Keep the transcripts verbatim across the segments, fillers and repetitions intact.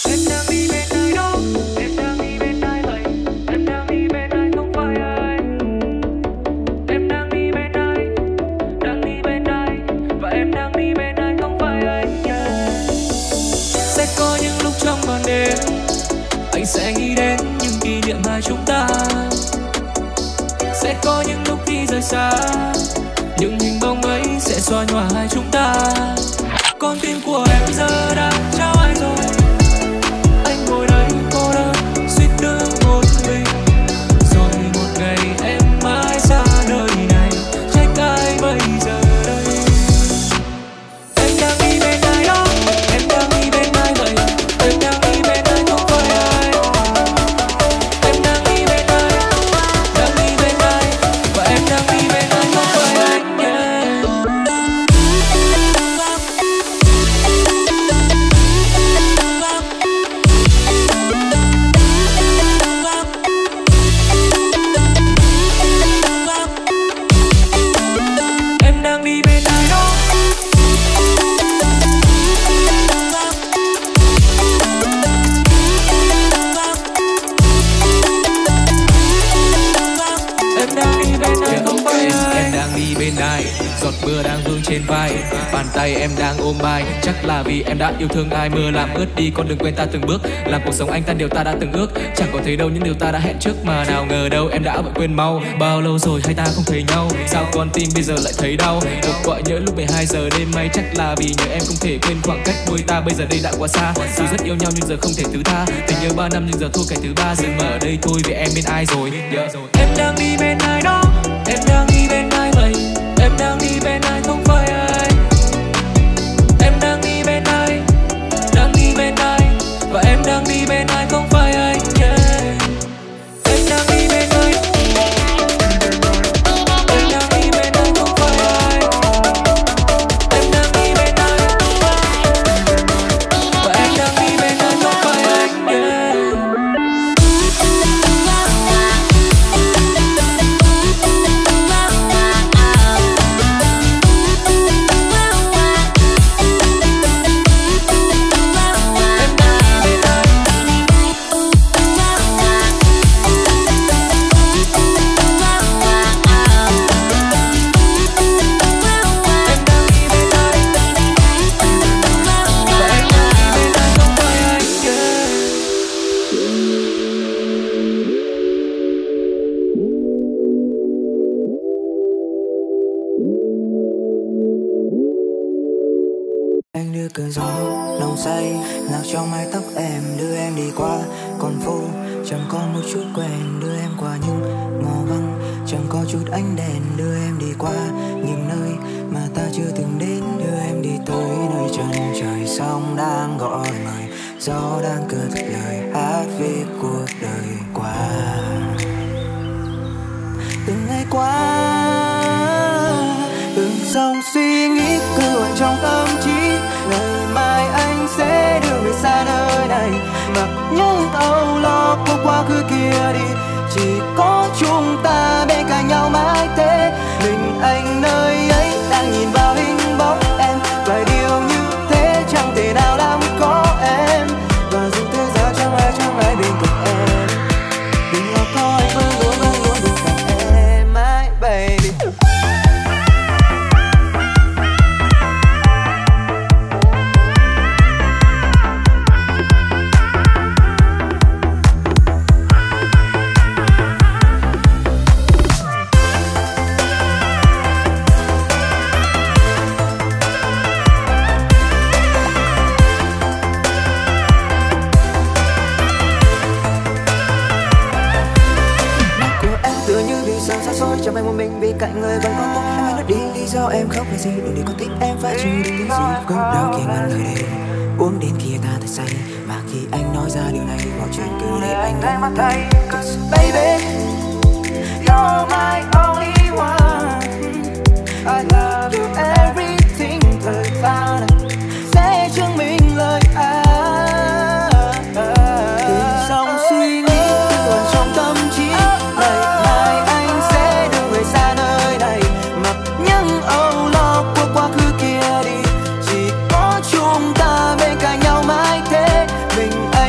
Em đang đi bên ai đó, em đang đi bên ai vậy? Em đang đi bên ai không phải ai. Em đang đi bên ai, đang đi bên ai, và em đang đi bên ai không phải anh. Yeah. Sẽ có những lúc trong màn đêm anh sẽ nghĩ đến những kỷ niệm hai chúng ta. Sẽ có những lúc khi rời xa, những hình bóng ấy sẽ xóa nhòa hai chúng ta. Con tim của em giờ đang trao ai rồi? Anh ngồi đây cô đơn suýt đứng một mình. Rồi một ngày em mãi xa nơi này, trách ai bây giờ đây? Em đang đi bên ai đó, em đang đi bên ai vậy? Em đang đi bên ai không phải ai. Em đang đi bên ai, đang đi bên ai, và em đang đi bên ai không phải anh. Yeah. Em đang đi bên ai đó. Em đang đi bên ai không phải ai. Em đang đi bên ai, giọt mưa đang vương trên vai, bàn tay em đang ôm vai. Chắc là vì em đã yêu thương ai, mưa làm ướt đi con đường quên ta từng bước, làm cuộc sống anh tan điều ta đã từng ước. Chẳng còn thấy đâu những điều ta đã hẹn trước, mà nào ngờ đâu em đã vội quên mau. Bao lâu rồi hai ta không thấy nhau, sao con tim bây giờ lại thấy đau. Được gọi nhớ lúc mười hai giờ đêm, may chắc là vì nhớ em không thể quên khoảng cách đôi ta bây giờ đây đã quá xa. Dù rất yêu nhau nhưng giờ không thể thứ tha, tình yêu ba năm nhưng giờ thua kẻ thứ ba. Dừng ở đây thôi vì em bên ai rồi. Yeah. Em đang đi bên ai đó, em đang đi bên ai vậy? Em đang đi bên ai không phải ai. Em đang đi bên ai, đang đi bên ai, và em đang đi bên ai không phải anh. Yeah. Em đang đi bên ai, em đang đi bên ai không phải ai. Em đang đi bên ai, và em đang đi bên ai không phải anh. Yeah. Anh đưa cơn gió nồng say lạc trong mái tóc em, đưa em đi qua con phố chẳng còn một chút quen, đưa em qua những ngõ vắng chẳng có chút ánh đèn, đưa em đi qua những nơi mà ta chưa từng đến, đưa em đi tới nơi chân trời sóng đang gọi người, gió đang cất lời hát về cuộc đời qua. Từng ngày qua từng dòng suy nghĩ cứ ở trong tâm trí, ngày mai anh sẽ đưa người xa nơi này, mặc những âu lo của quá khứ kia đi, chỉ có chúng ta bên cạnh nhau mãi thế. Mình anh nơi ấy đang nhìn vào hình bóng em, vài điều như thế chẳng thể nào làm có em, và dừng thế gian chẳng ai chẳng ai bên cạnh em, đừng lo có anh vẫn luôn vẫn luôn bên cạnh em mãi baby. Chẳng phải một mình vì cạnh người vẫn có tôi. Em hãy nói đi lý do em khóc là gì, đừng để con tim em phải chịu đựng những gì không đâu khi ngăn lời đây. Uống đến khi ta thật say, và khi anh nói ra điều này mọi chuyện cứ để anh gánh mắt thay. Cause baby you're my only one, I love you everything. Thời gian sẽ chứng minh lời anh. Từng dòng suy nghĩ còn trong tâm trí, ngày mai anh sẽ đưa người xa nơi này, mặc những âu lo của quá khứ kia đi, chỉ có chúng ta bên cạnh nhau mãi thế. Mình anh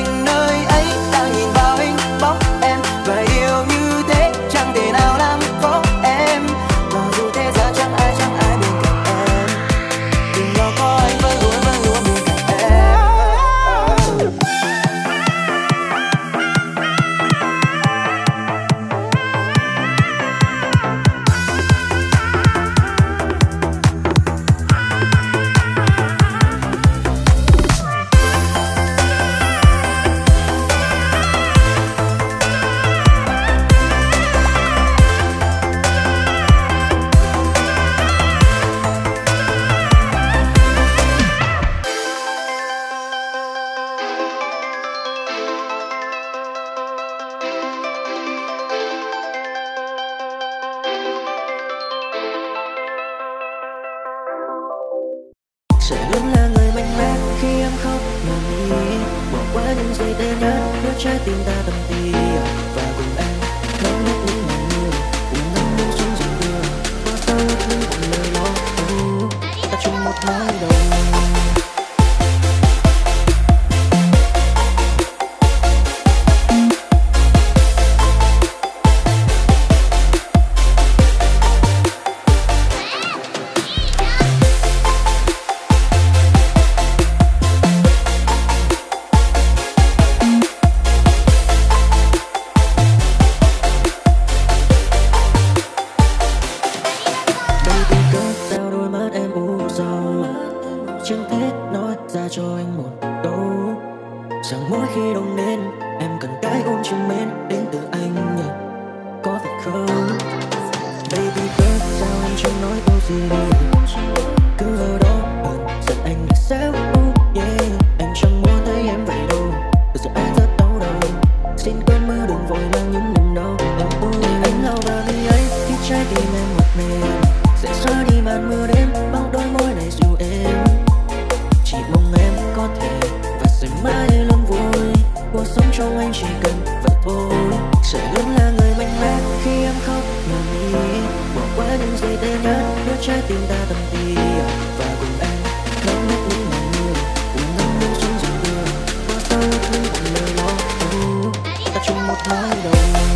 qua những giây tê nhạt đưa trái tim ta tầm tì và cùng em ngắm hết những màn mưa cùng ngắm những xuống dòng mưa qua tao những buồn lời lo âu ta chung một mái đầu. Chẳng thể nói ra cho anh một câu rằng mỗi khi đông đến em cần cái ôm chiều mến đến từ anh nhỉ, có phải không? Baby girl sao em chẳng nói câu gì cứ ở đó hờn giận anh là sao? Oh yeah, anh chẳng muốn thấy em vậy đâu, thực sự anh rất đau đầu. Xin cơn mưa đừng vội mang những niềm đau. Oh, anh lao vào vì ấy khi trái tim em một mình sẽ xóa đi màn mưa đêm bằng đôi môi này dịu êm. Chỉ mong em có thể và sẽ mãi luôn vui. Cuộc sống trong anh chỉ cần vậy thôi. Sẽ luôn là người mạnh mẽ khi em khóc nhờ mi. Bỏ qua những giây tê nhạt đưa trái tim ta tầm tì và cùng em ngắm hết những màn mưa cùng ngắm những xuống dòng mưa qua tao những buồn lời lo âu ta chung một mái đầu.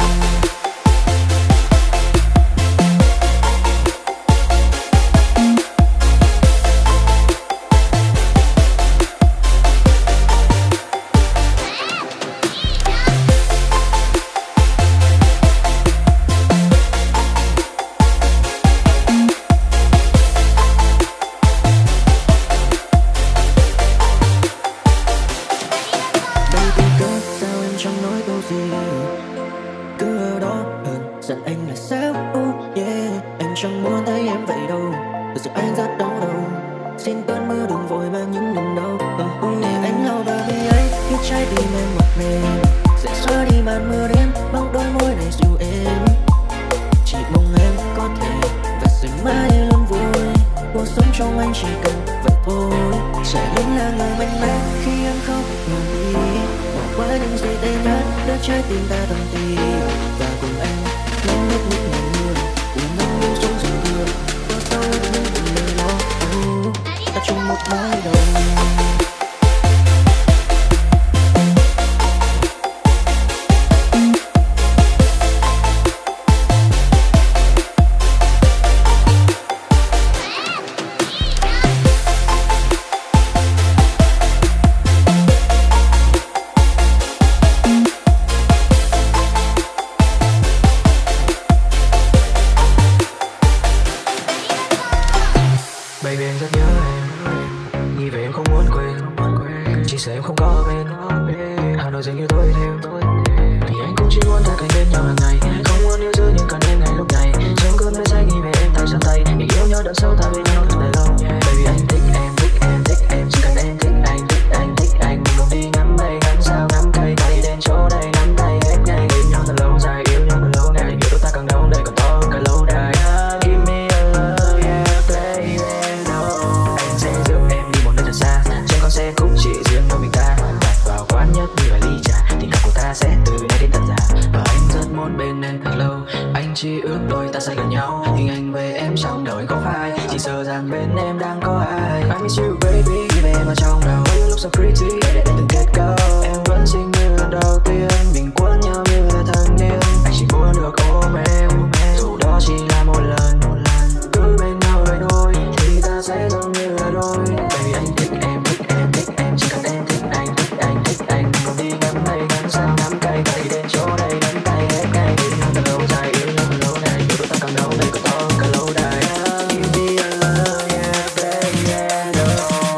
Cứ ở đó hờn giận anh là sao? Oh yeah, anh chẳng muốn thấy em vậy đâu, thực sự anh rất đau đầu. Xin cơn mưa đừng vội mang những niềm đau. Oh, oh yeah, anh lao vào vì ấy khi trái tim em một mình sẽ xóa đi màn mưa đêm bằng đôi môi này dịu êm. Chỉ mong em có thể và sẽ mãi luôn vui. Cuộc sống trong anh chỉ cần vậy thôi. Sẽ luôn là người mạnh mẽ khi em khóc nhờ mi. Bỏ qua những giây tê nhạt đưa trái tim ta tầm tì và cùng em ngắm hết những màn mưa cùng ngắm những xuống dòng mưa qua tao những buồn lời lo âu ta chung một mái đầu. Baby anh rất nhớ em, nghĩ về em không muốn quên, chỉ sợ em không có ở bên. Hà Nội dường như tối thêm, vì anh cũng chỉ muốn ta cạnh bên nhau hàng ngày, không muốn yêu dư những cần em ngày lúc này. Trong cơn mê say nghĩ về em tay trong tay, để yêu nhau đậm sâu ta bên nhau thật lâu. Baby anh thích em, thích em, thích em, chỉ cần em thích anh, thích anh, thích anh. Mình cùng đi ngắm mây, ngắm sao, ngắm cây, ta đi đến chỗ đây nắm tay hết ngày. Yêu nhau thật lâu dài, yêu nhau thật lâu ngày, yêu đôi ta càng đông đây còn to hơn cả lâu đài. Give me a love, yeah, baby. Anh sẽ giúp em đi một nơi thật xa, trên con xe cúc chỉ riêng đôi mình ta. Đặt vào quán nhất đi vài ly trà, tình cảm của ta sẽ từ nay đến tận già. Và anh rất muốn bên em thật lâu, anh chỉ ước đôi ta sẽ gần nhau. Hình ảnh về em trong đầu anh có phai, chỉ sợ rằng bên em đang có ai. I miss you baby, ghi về em vào trong đầu. You look so pretty, để từng kết câu. Em vẫn xinh như lần đầu tiên, mình cuốn nhau như là thanh niên. Anh chỉ muốn được ôm em, dù đó chỉ là một lần. Cứ bên nhau vậy thôi, thì ta sẽ giống như là đôi. Baby anh thích em, thích em, thích em, chỉ cần em thích anh, thích anh, thích anh. Cùng đi ngắm mây, ngắm sao, ngắm cây, ta đi đến chỗ đây nắm tay hết ngày. Yêu nhau thật lâu dài, yêu nhau thật lâu ngày, yêu đôi ta càng đông đây còn to hơn cả lâu đài. Give me a love, yeah, baby, no.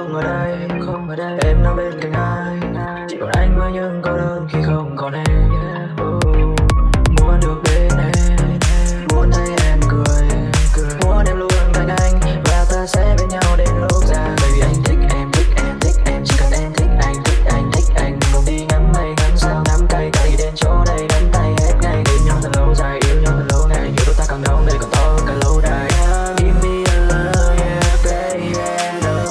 không ở đây, không ở đây. Em đang bên cạnh ai, chỉ còn anh với những cô đơn khi không còn em. Muốn được bên em, muốn thấy em cười, muốn em luôn cạnh anh và ta sẽ bên nhau đến lúc già. Baby anh thích em, thích em, thích em, chỉ cần em thích anh, thích anh, thích anh. Cùng đi ngắm mây ngắm sao ngắm cây, ta đi đến chỗ đây nắm tay hết ngày. Đến nhau thật lâu dài, yêu nhau thật lâu ngày, nhiều đôi ta càng đông đây còn to hơn cả lâu đài. Give me a love, yeah baby, no.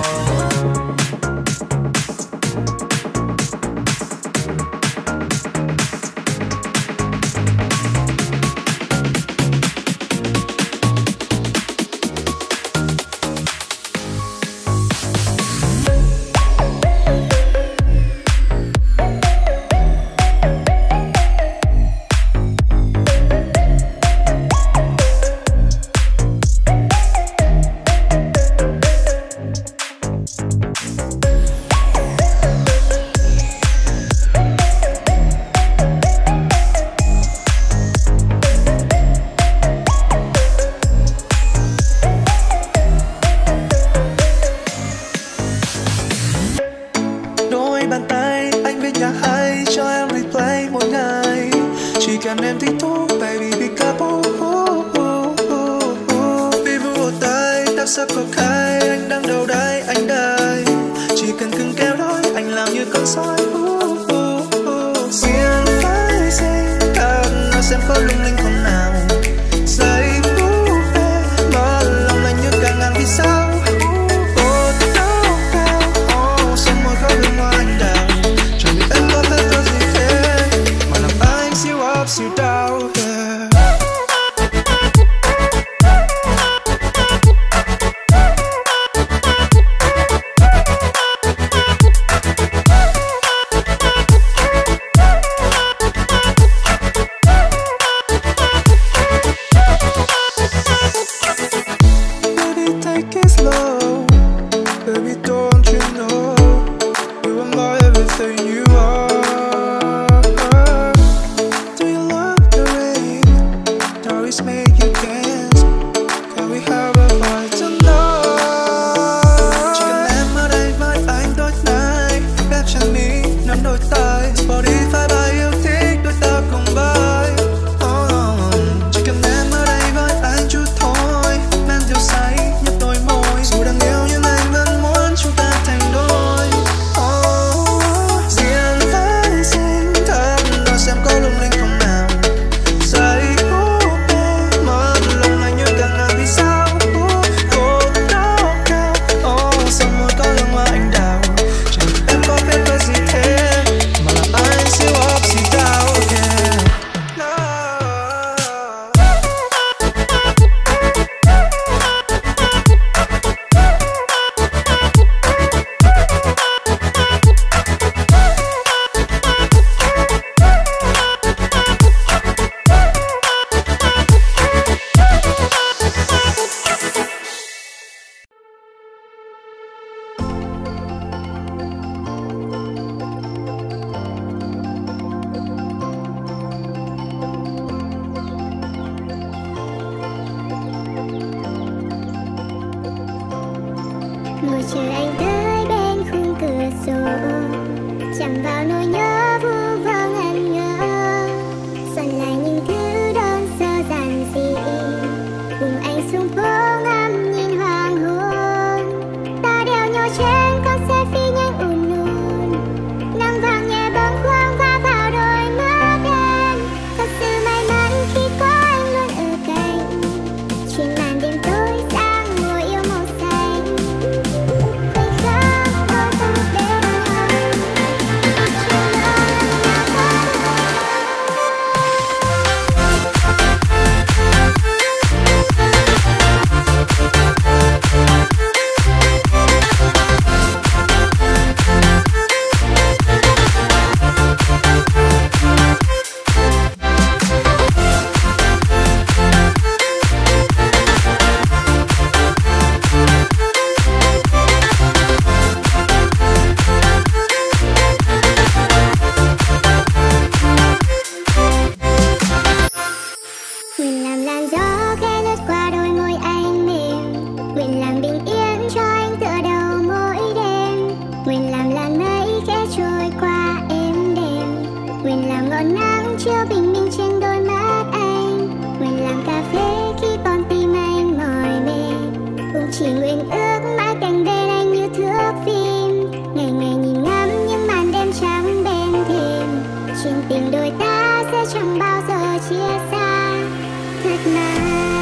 Đôi bàn tay anh viết nhạc hay cho em replay mỗi ngày. Chỉ cần em thích thú, baby pick up. Vì vụ tay đắp sắc có khai, anh đang đâu đây, anh đây. Chỉ cần cưng kéo đôi, anh làm như con sói. Xiên phải xinh, thật nó xem có lung linh không nào. Giây phút em mở lòng anh như càng ngàn vì sao. You down there. Baby, take it slow. Baby, don't you know you are my everything you are. Make you dance. Can we have a fight tonight? Chỉ cần em ở đây với anh tối nay, ghép chân mi nắm đôi tay, Spotify bài yêu thích đôi ta cùng bay. Oh, chỉ cần em ở đây với anh chút thôi, men rượu say nhấp đôi môi. Dù đang yêu nhưng anh vẫn muốn chúng ta thành đôi. Oh, riêng với xinh thật đôi xem có lung linh không nào. Say ngồi chờ anh tới bên khung cửa sổ, chạm vào nỗi nhớ vu vơ ngẩn ngơ, dần lại những thứ đơn sơ giản dị, cùng anh xuống phố ngắm nhìn hoàng hôn. Ta đeo nhau trên con xe phi nhanh ùn ùn, nắng vàng nhẹ bâng khuâng va vào đôi mắt em. Thật sự may mắn khi có anh luôn ở cạnh, trên màn đêm tối sang mùa yêu màu xanh. Khoảnh khắc đôi ta bên nhau, lời nguyện ước mãi cạnh bên anh như thước phim. Ngày ngày nhìn ngắm những màn đêm trắng bên thềm, chuyện tình đôi ta sẽ chẳng bao giờ chia xa. Thật mà.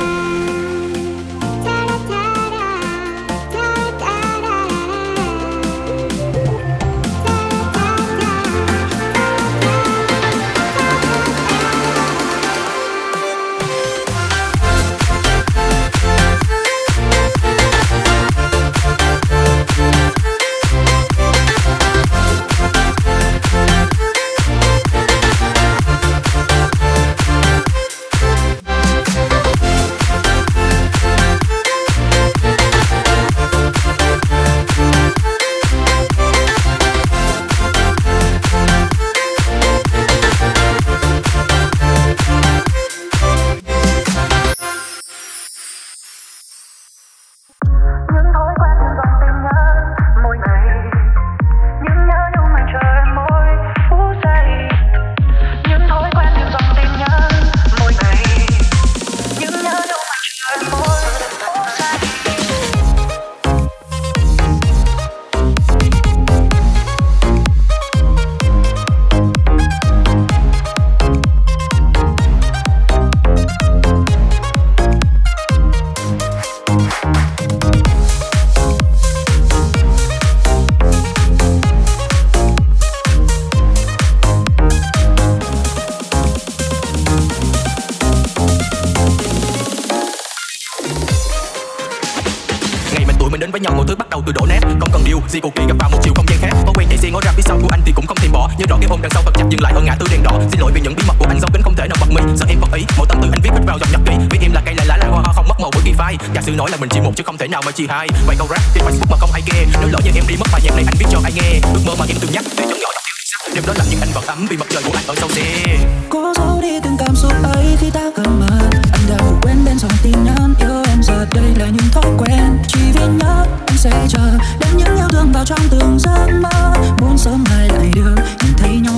Gì cuộc đi gặp vào một chiều không gian khác, thói quen chạy xe ngó ra phía sau của anh thì cũng không thèm bỏ. Nhớ rõ cái ôm đằng sau thật chặt dừng lại ở ngã tư đèn đỏ. Xin lỗi vì những bí mật của anh giấu kín không thể nào bật mí. Giờ em bật ý, mỗi tâm tư anh viết hết vào dòng nhật ký. Vì em là cây lại lá lan hoa không mất màu bởi kỳ phai. Giả sử nói là mình chỉ một chứ không thể nào mà chia hai. Vậy câu rap trên Facebook mà không ai nghe. Nếu lỡ như em đi mất bài nhạc này anh viết cho ai nghe. Ước mơ mà em từng nhắc để chân nhỏ đọc tiếng sắc. Đêm đó làm những anh vẫn ấm vì mặt trời của anh ở sau xe. Cố giấu đi từng cảm xúc ấy khi ta gặp mặt. Anh đã ngủ quên bên dòng tin nhắn yêu em giờ đây là những thói quen. Chỉ vì nhớ anh sẽ chờ đến những yêu thương vào trong từng giấc mơ. Muốn sớm mai lại được nhìn thấy nhau.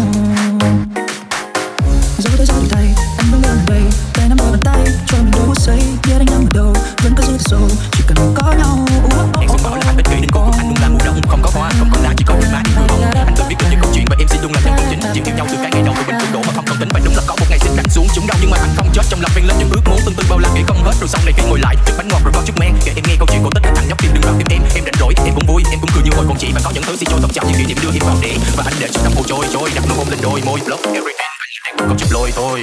Dẫu thế giới thì thay anh vẫn luôn ở đây. Tay nắm đôi bàn tay cho mình đôi phút giây. Biết anh đang ở đâu vẫn cứ giữ sâu. Chỉ cần có nhau. Em cũng bảo là anh ích kỷ đến cuối cùng anh luôn là mùa đông. Không có hoa không có lá chỉ có đôi má đi mưa bóng. Anh tự biết được những câu chuyện và em sẽ luôn là nhân vật chính. Chuyện yêu nhau từ cái ngày đầu tụi mình cũng đổ mà không cần tính. Vậy đúng là có một ngày sẽ đánh xuống chúng đau nhưng mà anh không chết. Trong lòng vang lên những ước muốn tương tư bao la kể không hết. Rồi sau này khi ngồi lại chút bánh ngọt rồi có chút men. Kể em nghe câu chuyện cổ tích thằng nhóc kia đừng vào tim em. Em rảnh rỗi em cũng vui em cũng cười như hồi còn chị. Và có những thứ xin trôi thật chậm những kỷ niệm đưa em vào đế. Và anh để cho năm hồ trôi trôi đặt nụ hôn lên đôi môi. Block everything anh là có chụp lôi thôi.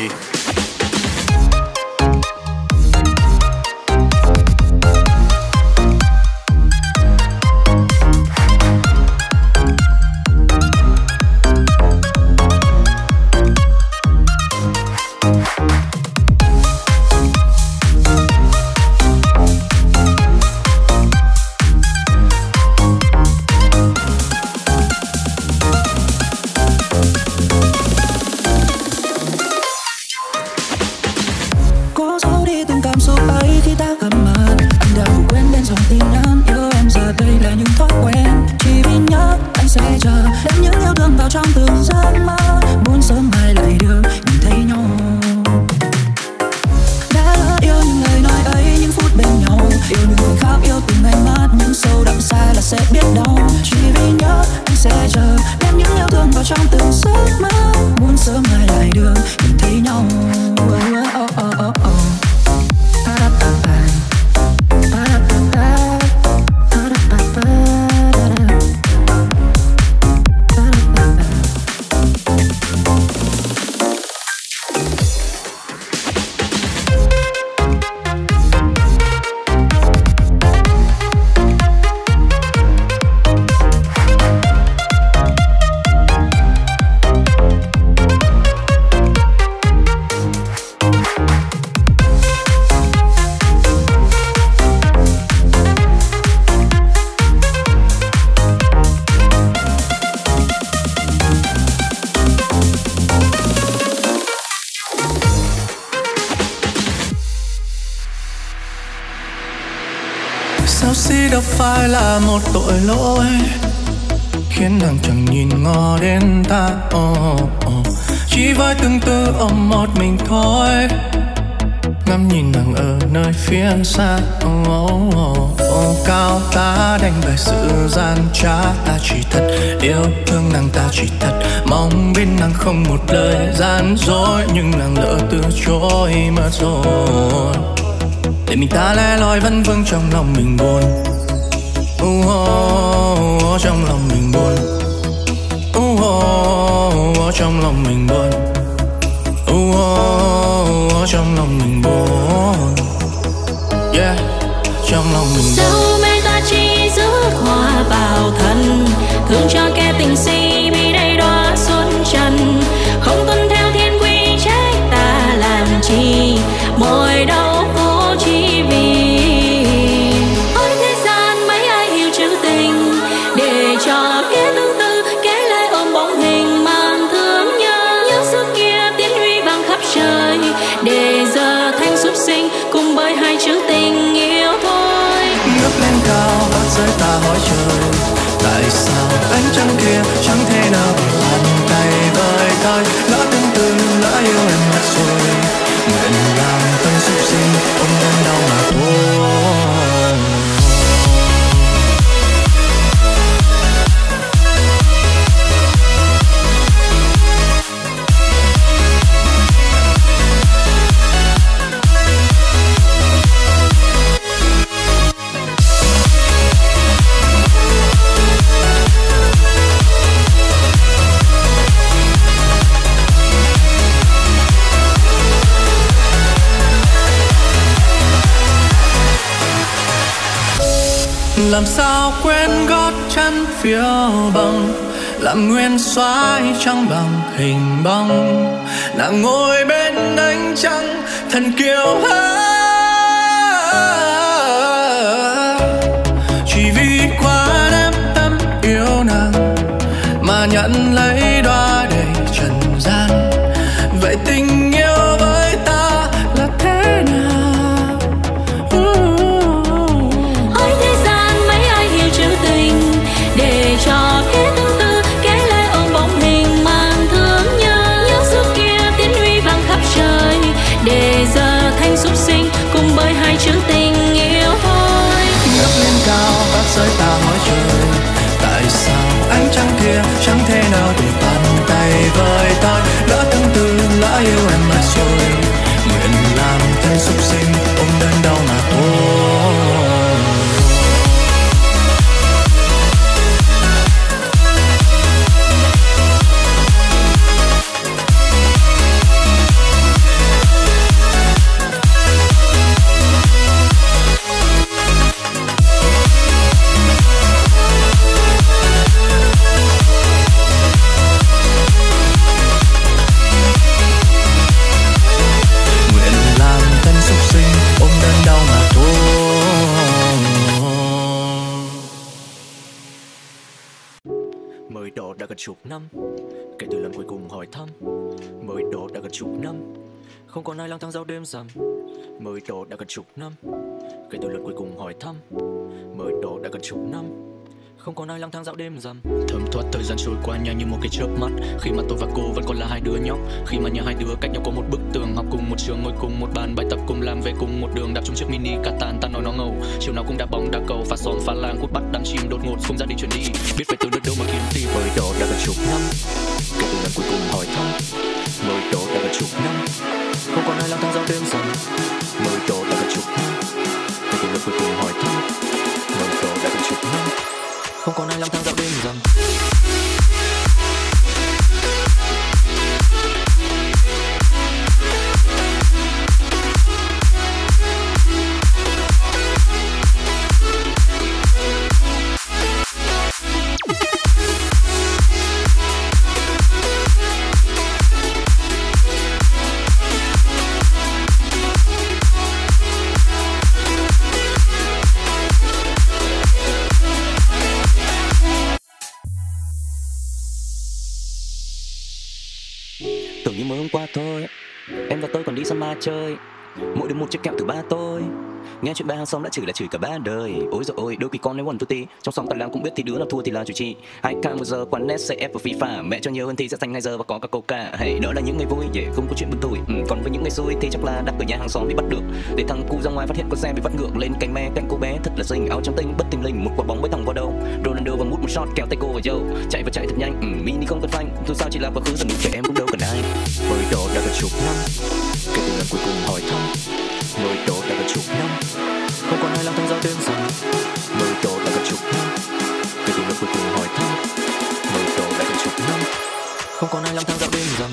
Sao si đâu phải là một tội lỗi khiến nàng chẳng nhìn ngó đến ta, oh, oh. Chỉ với từng tư ôm một mình thôi. ngắm nhìn nàng ở nơi phía xa. Oh, oh, oh, oh. Cao ta đánh bại sự gian trá, ta chỉ thật yêu thương nàng, ta chỉ thật mong bên nàng không một lời gian dối, nhưng nàng lỡ từ chối mất rồi. Để mình ta lẻ loi vẫn vương trong lòng mình buồn. Oh, oh, oh, trong lòng mình buồn. Oh, oh, oh, trong lòng mình buồn. Oh, oh, oh, trong lòng mình buồn. Yeah, trong lòng mình buồn. Sao mê ta chỉ rước hoa vào thân, thương cho kẻ tình si bị đầy đọa xuân trần. Không tuân theo thiên quy trách ta làm chi, mồi đau khổ chỉ vì. Ôi thế gian mấy ai hiểu trữ tình, để cho kẻ tương tư kẻ lại ôm bóng hình mang thương nhớ. Nhớ xưa kia tiếng huy vang khắp trời, để giờ thanh súc sinh cùng bởi hai chữ tình yêu thôi. Ngước lên cao bắt giới ta hỏi trời, tại sao ánh trăng kia chẳng thể nào bị bàn tay với tôi. Lỡ tương tư lỡ yêu em mất rồi, nguyện làm thân súc sinh ôm đớn đau mà thôi. Làm sao quên gót chân phiêu bồng, làm nguyên soái trăng bằng hình bóng. Nàng ngồi bên ánh trăng thần kiều hát, chỉ vì quá đắm tâm yêu nàng mà nhận lấy đóa đầy trần gian. Vậy tình yêu với ta là thế nào? Để cho kẻ tương tư kẻ lại ôm bóng hình mang thương nhớ. Nhớ xưa kia tiếng huy vang khắp trời, để giờ thanh súc sinh cùng bởi hai chữ tình yêu thôi. Ngước lên cao bắt giới ta hỏi trời, tại sao ánh trăng kia chẳng thể nào để bàn tay với tôi. Lỡ tương tư lỡ yêu em mất rồi, nguyện làm thân súc sinh ôm đớn đau mà thôi. Mười độ đã gần chục năm kể từ lần cuối cùng hỏi thăm. Mười độ đã gần chục năm không còn ai lang thang giao đêm rằm. Mười độ đã gần chục năm kể từ lần cuối cùng hỏi thăm. Mười độ đã gần chục năm không còn ai lang thang dạo đêm rằm. Thấm thoát thời gian trôi qua nhanh như một cái chớp mắt, khi mà tôi và cô vẫn còn là hai đứa nhóc. Khi mà nhà hai đứa cách nhau có một bức tường, học cùng một trường, ngồi cùng một bàn, bài tập cùng làm, về cùng một đường, đạp chung chiếc mini Catan. Ta nói nó ngầu, chiều nào cũng đá bóng, đá cầu, phá xóm, phá làng, cút bắt đàn chim, đột ngột cùng gia đình chuyển đi, biết phải từ nơi đâu mà kiếm tìm. Mười độ đã gần chục năm kể từ lần cuối cùng hỏi thăm. Mười độ đã gần chục năm không còn ai lang thang dạo đêm rằm. Mười độ đã gần chục năm kể từ lần cuối cùng hỏi thăm. Mười độ đã gần chục năm không còn ai lang thang dạo đêm rằm. Tưởng như mới hôm qua thôi, em và tôi còn đi sân ma chơi. mỗi đứa một chiếc kẹo từ ba tôi. Nghe chuyện ba hàng xóm đã chửi là chửi cả ba đời. Ôi dồi ôi, đôi khi con lấy quần tu tí. Trong xóm cả làng cũng biết thì đứa nào thua thì là chủ trị. Hai k một giờ quán net xê ép và FIFA. Mẹ cho nhiều hơn thì sẽ dành hai giờ và có cả coca. Hey, đó là những ngày vui, yeah, không có chuyện buồn tủi. ừ, Còn với những ngày xui thì chắc là đập cửa nhà hàng xóm bị bắt được. Để thằng cu ra ngoài phát hiện con xe bị vắt ngược lên cành me cạnh cô bé thật là xinh. Áo trắng tinh bất tình lình, một quả bóng với thẳng vào đầu. Ronaldo và mút một shot kéo tay cô vào dâu. Chạy và chạy thật nhanh, ừ, mini không cần phanh. Dù sao chỉ là quá khứ rồi, trẻ em cũng đâu cần ai. Mới độ đã gần chục năm kể từ lần cuối cùng hỏi thăm. Mới độ đã gần chục năm không còn ai lang thang dạo đêm rằng. Mới độ đã gần chục năm kể từ lần cuối cùng hỏi thăm. Mới độ đã gần chục năm không còn ai lang thang dạo đêm rằng.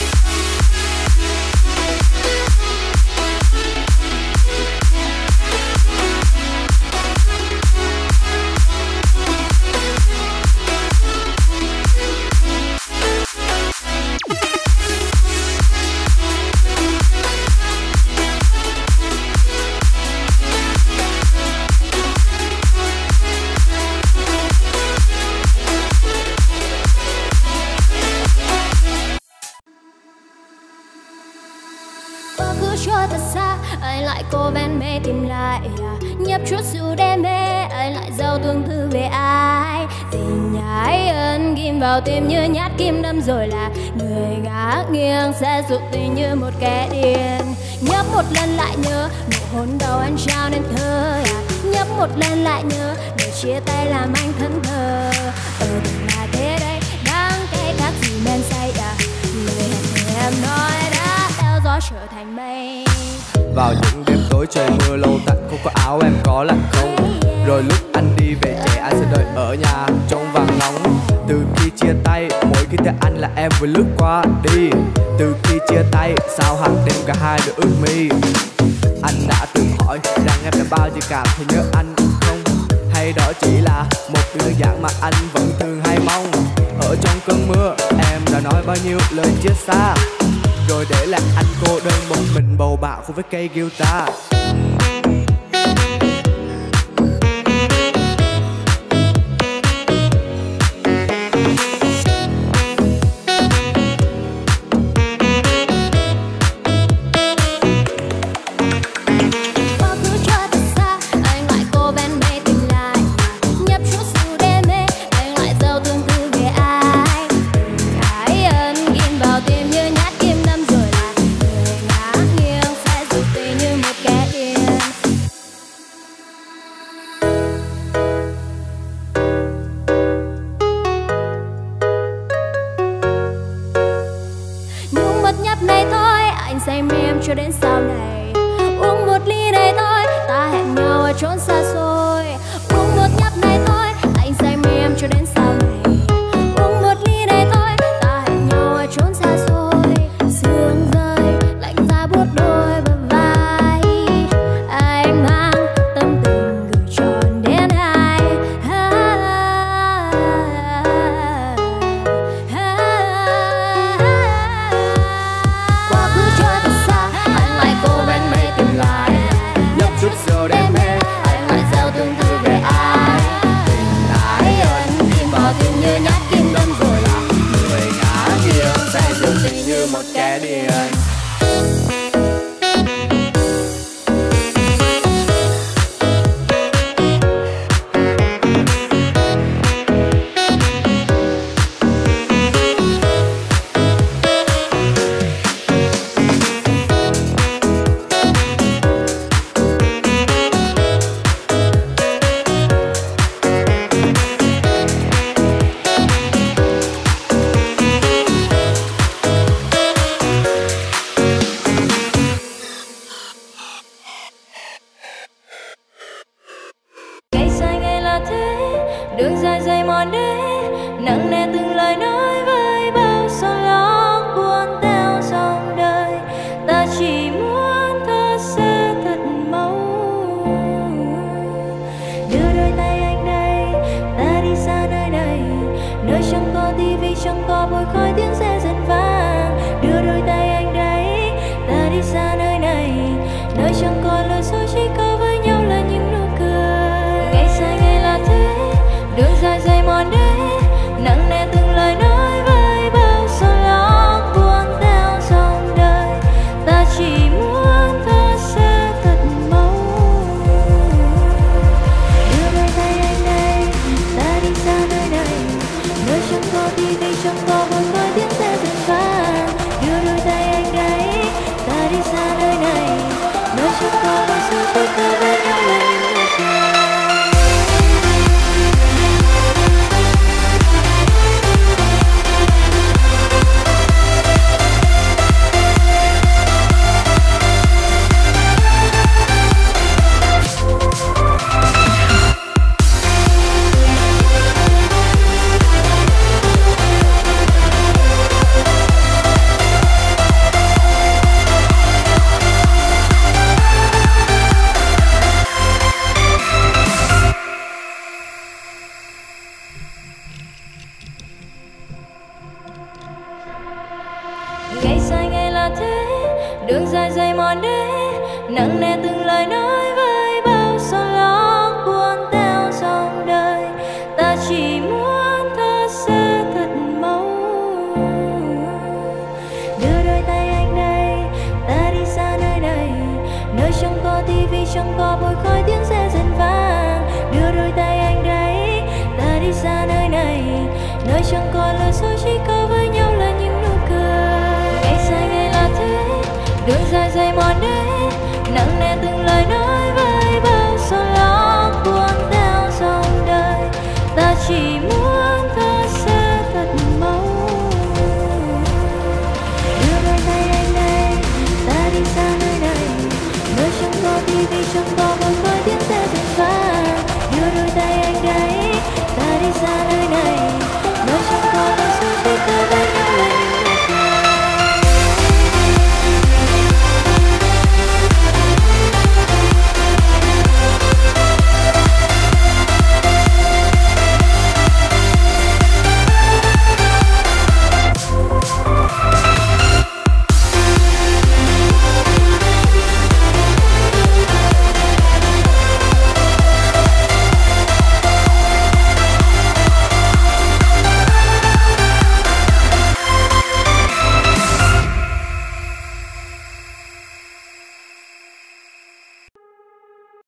Thật xa anh lại cố ven mê tìm lại à. Nhấp chút dù đam mê anh lại gieo tương tư về ai. Tình ái ân ghim vào tim như nhát kim đâm rồi là người ngã nghiêng sẽ dụ tình như một kẻ điên. Nhấp một lần lại nhớ nụ hôn đầu anh trao nên thơ à. Nhấp một lần lại nhớ để chia tay làm anh thẫn thờ. Ở tình là thế đây đáng cay khác gì men say à. Lời hẹn em nói đã theo gió trở thành mây. Vào những đêm tối trời mưa lâu tận không có áo em có lạnh không. Rồi lúc anh đi về trẻ anh sẽ đợi ở nhà trong vàng nóng. Từ khi chia tay mỗi khi thấy anh là em vừa lướt qua đi. Từ khi chia tay sao hàng đêm cả hai đều ướt mi. Anh đã từng hỏi rằng em đã bao giờ cảm thấy nhớ anh không. Hay đó chỉ là một điều đơn giản mà anh vẫn thường hay mong. Ở trong cơn mưa em đã nói bao nhiêu lời chia xa. Rồi để lại anh cô đơn một mình bầu bạo cùng với cây guitar. Cho đến sau này uống một ly này thôi ta hẹn nhau ở chốn xa xôi. Uống một nhấp này thôi anh say mê em cho đến sau này. Uống một ly này thôi ta hẹn nhau ở chốn xa xôi. Sương rơi lạnh giá buốt đôi bờ vai. Anh mang tâm tình gửi tròn đến ai. Ha, ha, ha, quá khứ trôi thật xa anh lại cố bên mê tìm lại. Nhấp chút rượu đam mê anh lại gieo tương tư về ai. Tình ái ân ghim vào tim như nhát kim đâm rồi là người ngã nghiêng say rượu tình như một kẻ điên. Đường dài dày mòn đế nặng nề từng lời nói với bao sóng gió cuốn theo dòng đời. Ta chỉ muốn ta sẽ thật mau đưa đôi tay anh đây, ta đi xa nơi này, nơi chẳng có tivi chẳng có bụi khói tiếng xe dần vang. Đưa đôi tay anh đây, ta đi xa nơi này, nơi chẳng có lời dối chỉ có với nhau là những nụ cười. Ngày dài ngày là thế đường dài dày mòn đế nặng nề từng lời nói với bao sóng gió cuốn theo dòng đời. Ta chỉ muốn ta là thế, đường dài dày mòn đế, nặng nề từng lời nói với bao sầu lo cuốn theo dòng đời. Ta chỉ muốn ta sẽ thật mau đưa đôi tay anh đây, ta đi xa nơi này, nơi chẳng có tivi, chẳng có bụi khói tiếng xe dần vang. Đưa đôi tay anh đây, ta đi xa nơi này, nơi chẳng có lời dối chỉ có với nhau.